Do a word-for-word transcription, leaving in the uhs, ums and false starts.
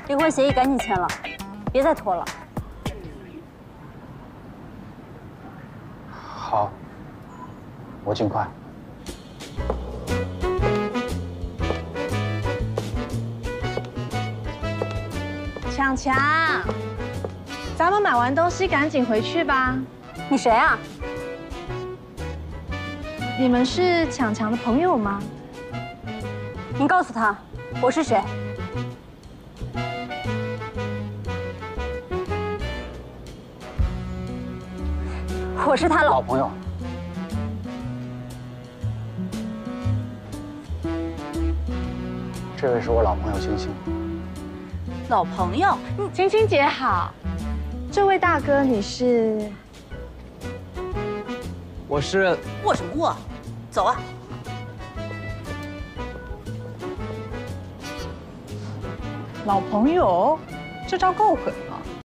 离婚协议赶紧签了，别再拖了。 好，我尽快。 强强，咱们买完东西赶紧回去吧。 你谁啊？ 你们是强强的朋友吗？ 你告诉他我是谁。我是他老老朋友。这位是我老朋友青青。 老朋友，青青姐好。这位大哥你是？ 我是。 握什么握？走啊！ 老朋友，这招够狠。